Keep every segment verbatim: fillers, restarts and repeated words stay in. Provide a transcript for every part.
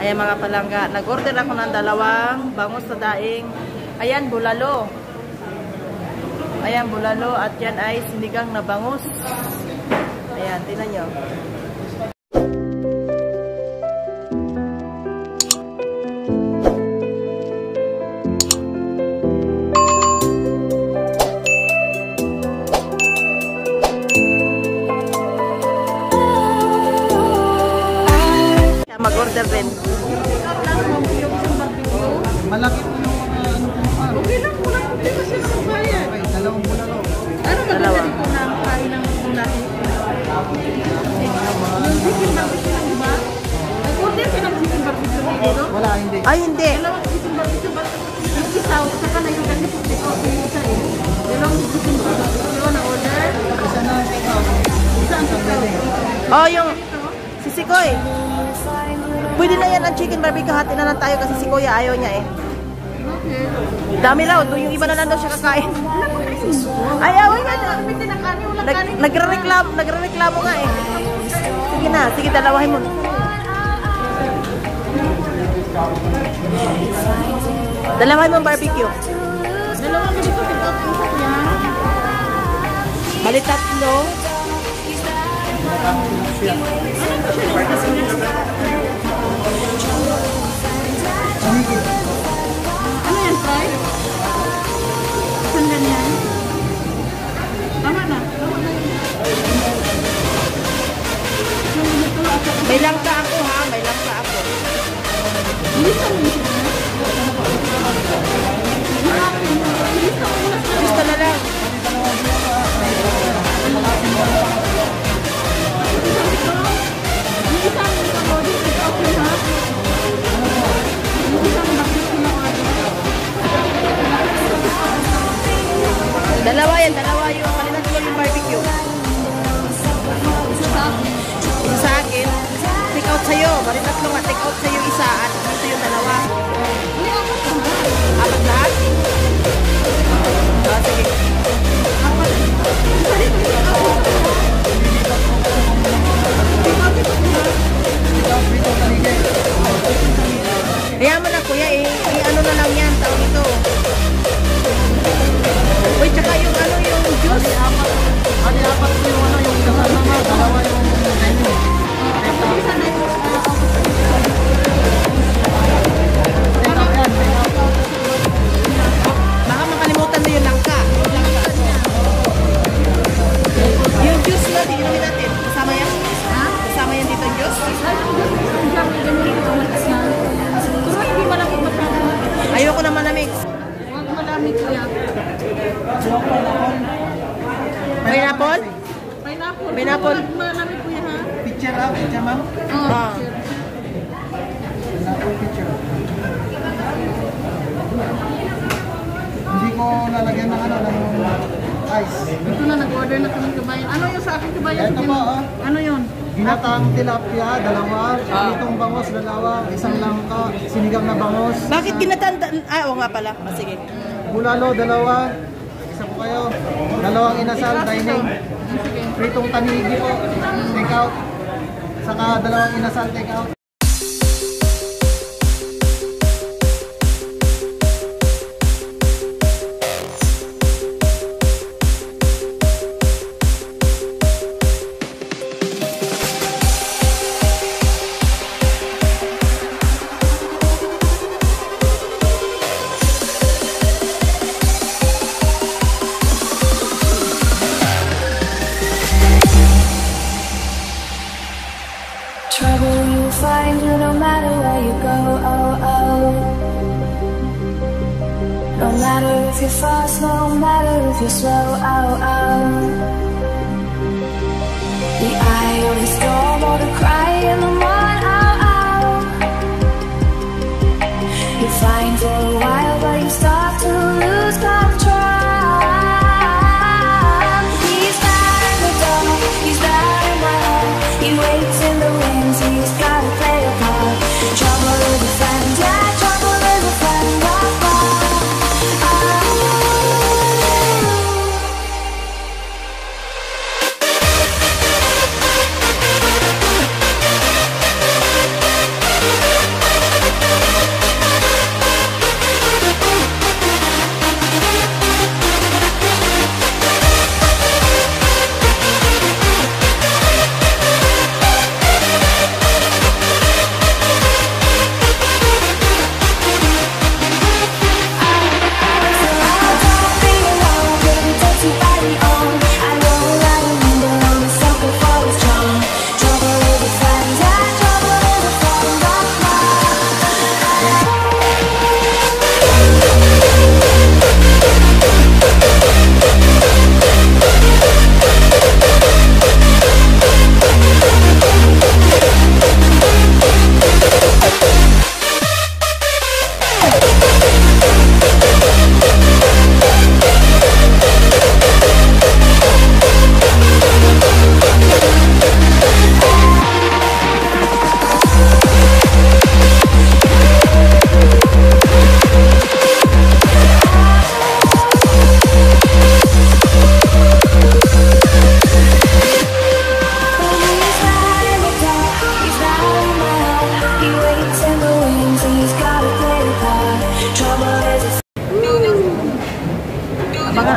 Ayan mga palangga, nag-order ako ng dalawang bangus sa daing. Ayan, bulalo. Ayan, bulalo at yan ay sinigang na bangus. Ayan, tingnan nyo. Mag-order din. Malaki po yung mga ano po. Okay lang, walang problema siya ng kaya. Okay, dalawang bulalo. Ano maganda dito na kain ng natin? Yung chicken barbecue lang, di ba? Nag-order ka ng chicken barbecue dito? Wala, hindi. Ay, hindi. Dalawang chicken barbecue ba? Yung isaw, saka na yung ganito. Yung isa eh. Dalawang chicken barbecue na order. Isa na ang ikaw. Isa ang isaw. Oh, yung si Sikoy. Pwede na yan ang chicken barbecue. Hati na lang tayo kasi si Kuya ayaw niya eh. Okay. Dami raw. Yung iba na lang daw siya kakain. Ayaw nga. Nag nagre-reklamo, nagre-reklamo nga eh. Sige na. Sige, dalawahin mo. Dalawahin mo ang barbecue. Dalawang dito, tignan ko sa kuya. Bali tatlo. Ano yan, fry? Saan ganyan? Tama na. May langka ako ha. May langka ako. Gusto na lang. Dalawa yan, dalawa yung kalinan ko yung barbecue. Isa sa akin. Take out sa'yo. Bali tatlo nga. Take out sa'yo isa at dito yung dalawa. Apat lahat? Ah, sige. Kaya mo na kuya, eh, eh ano na lang yan, tawag ito. Uy, tsaka yung ano, yung juice. Ano apat po yung ano, yung kasama, dalawa yung menu. Baka makalimutan mo yung langka. Yung langka. Yung juice na, tingnan natin. Kasama yan? Ha? Kasama yan dito yung juice? Ayoko naman na mix. Huwag malamig kuya. Pineapple? Pineapple. Pineapple. Huwag malamig kuya ha. Picture ah, picture ma'am. Oo. Ah. Pineapple picture. Hindi ko lalagyan ng ano, ng ice. Ito na, nag-order na kami kabayan. Ano yung sa akin kabayan? Ito po, ah. Ano yun? Ginataang tilapia, dalawa. Itong bangos, dalawa. Isang langka, sinigang na bangos. Bakit kinatanda? Ah, oo nga pala. Ah, sige. Bulalo, dalawa. Isa po kayo. Dalawang inasal, dining. Pritong tanigi po, take out. Saka dalawang inasal, take out. Trouble you find no matter where you go, oh, oh. No matter if you're fast, no matter if you're slow, oh, oh. The eye of the storm or the cry in the morn, oh, oh. You find for a while but you start to lose control. He's there in the dark, he's there in my heart. He waits in the wings, he's gotta play a part. Trouble is a friend, yeah, trouble is a friend, oh, oh, oh.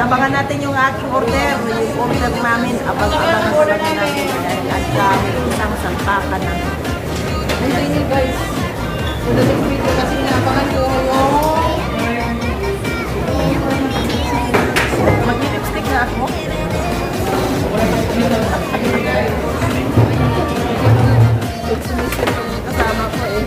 Abangan natin yung aking order. Yung order namin. Abang-abangan ko lang namin. At dami isang sampakan na. Ito yun guys. For the next video kasi inaabangan ko yung mag-lipstick na ako. Kasama ko eh.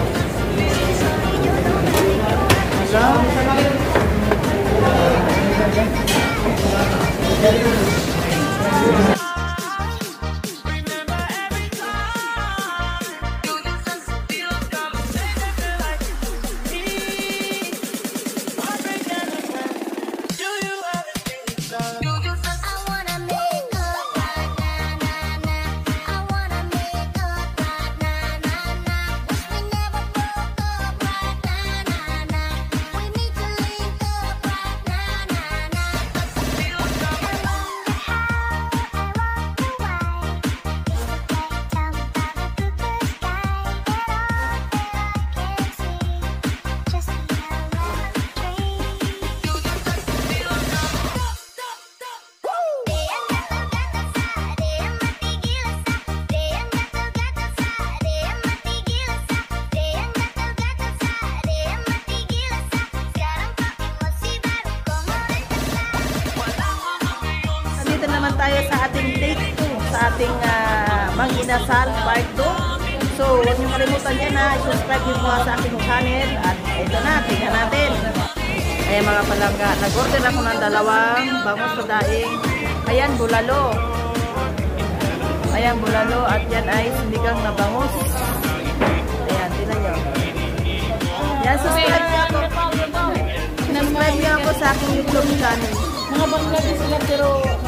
Naman tayo sa ating take two, sa ating uh, Mang Inasal part two. So, huwag niyo kalimutan yan na subscribe niyo po sa aking channel. At ito na, tingnan natin. Ayan mga palangga, nag-order ako ng dalawang bangus sa daing. Ayan, bulalo. Ayan, bulalo. At yan ay sinigang na bangus. Ayan, tingnan niyo. Yan, subscribe niyo ako. Subscribe niyo ako sa aking YouTube channel. mga Bangladesh sila pero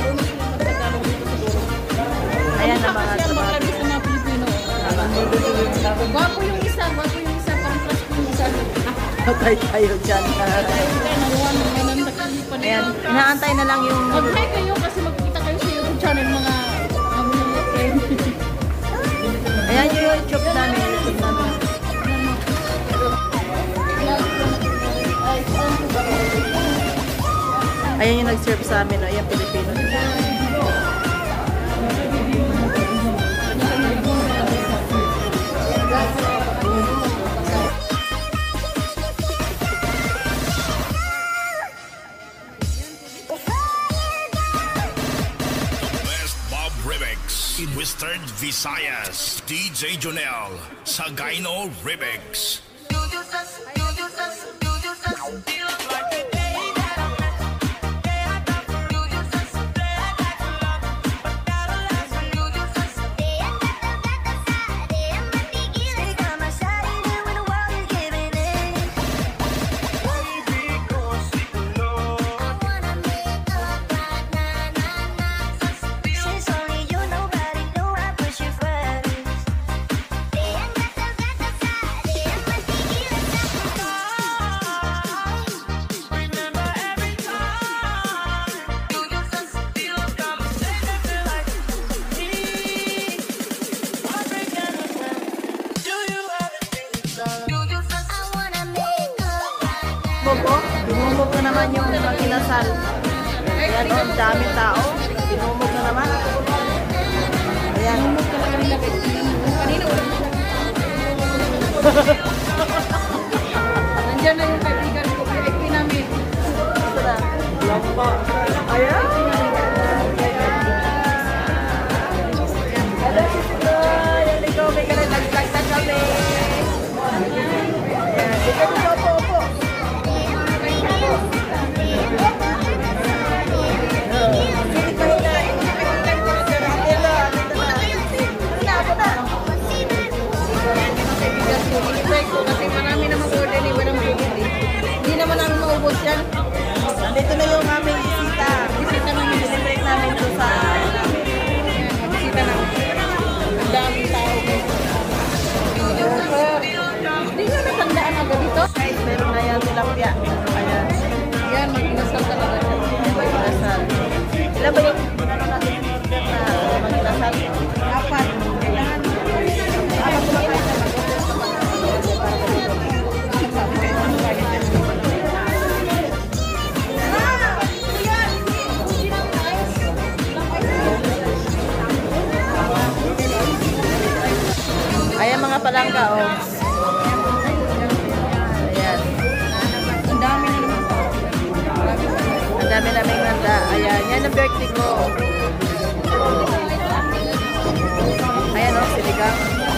ayan na mga trabaho sa mga Pilipino. Gwapo yung isa, gwapo yung isa, parang crush ko yung isa. Patay tayo dyan. Ayan, inaantay na lang yung... Mag-hi kayo kasi magkita kayo sa YouTube channel mga mga friend. Ayan yung YouTube namin, YouTube namin. Ayan yung nag-serve sa amin, no? Ayan, Pilipino. In Western Visayas, D J Jonel, Sagayno Remix. Bobo, binumog na naman yung mga kinasal. Ayan o, ang daming tao. Binumog na naman. Ayan. Kanina wala mo. Nandiyan na yung kaibigan ko, P I P namin. Ito na. Lampa. Ayan. Hello, sister. Ayan, ikaw. May ka na nag-vlog na kami. Ayan, ikaw po, po, po. Kasi marami na mag-order ni walang bumili. Hindi naman namin maubos yan. Nandito na yung aming bisita. Bisita namin. Celebrate namin ito sa Bisita namin. Ang daming tao. Hindi nyo natandaan agad dito? guys, meron na yan tilapia. Ayan. Yan, mag-inasal talaga siya. Mag-inasal. Ilan ba yung ano natin order na mag-inasal? Apat. Kailangan. Apat ko lang kayo na mag-order sa mag-order para sa dito. Ayan. Ang dami na naman po. Ang dami naming handa. Ayan. Yan ang birthday ko. Ayan o, sinigang.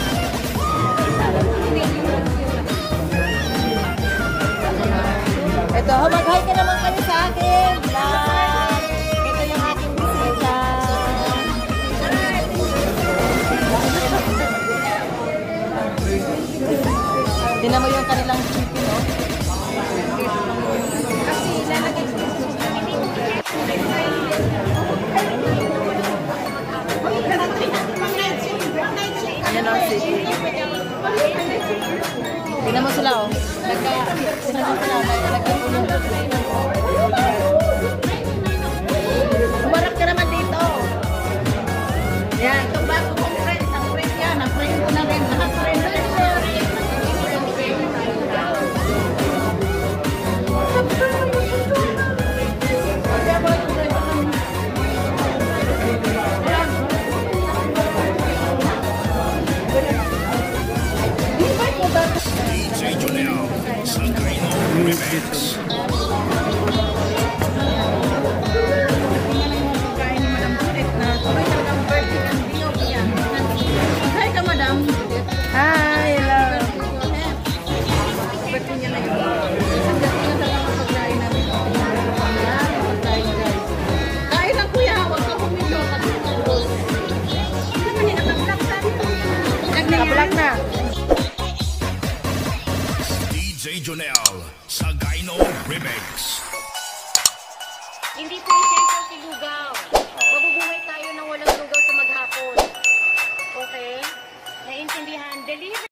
Ito, mag-hi ka naman kayo sa akin. Vlog. Ito yung aking bisita. Tingnan mo yung kanilang chicken, no? Kasi lalagay ko. Ayan o, chicken. Tingnan mo sila, oh. Nagka, tingnan mo sila, nagkatulong. Umarap ka naman dito. Yan. Ito bago kong friend. Ang friend yan. Ang friend ko na rin. Lahat friend na rin. D J Jonel sa Gaino Remix. Kain ni Madam Judith na tuloy talagang birthday ng Diog yan. Hi ka, Madam Judith. Hi, hello. Birthday niya na yun. Ang galing na talaga ang pagkain namin. Yan, pagkain guys. Kain lang kuya, huwag ka humilo. Ano man yun, nakablak sa atin. Nakablak na. D J Jonel sa Gaino Remix. Hindi po essential si lugaw. Mabubuhay tayo ng walang lugaw sa maghapon. Okay? Naintindihan? Deliver